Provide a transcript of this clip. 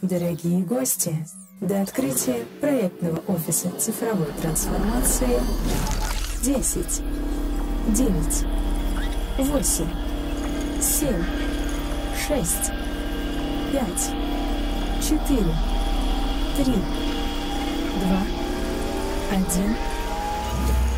Дорогие гости, до открытия проектного офиса цифровой трансформации 10, 9, 8, 7, 6, 5, 4, 3, 2, 1.